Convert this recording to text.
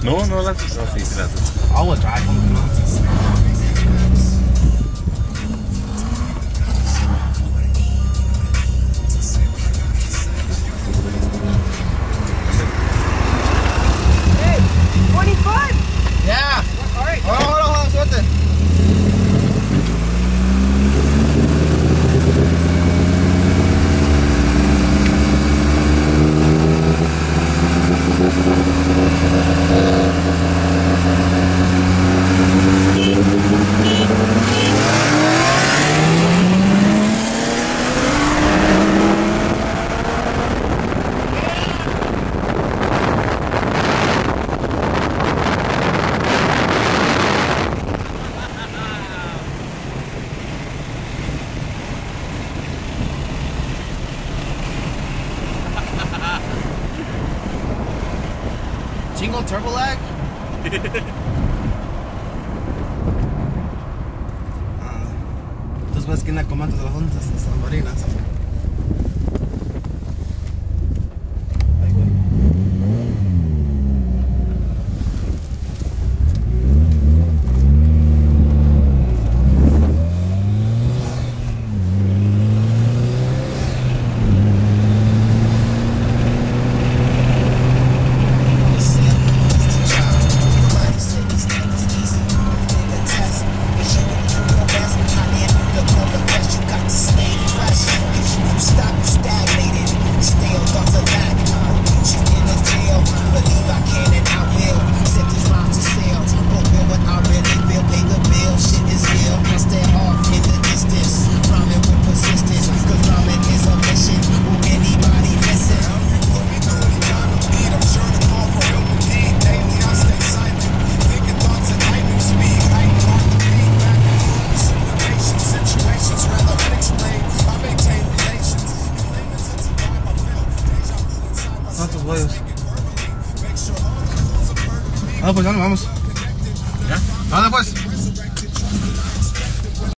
No, no las haces. No, sí, sí las haces. I will try. Hey, 25? Yeah. All right. Hold on, suerte. Jingle turbo lag? Entonces ves que en la comanda de las ondas, las marinas. Ahí voy. ¿Cuántos huevos? Ah, pues ya nos vamos. ¿Ya? ¿Dónde pues?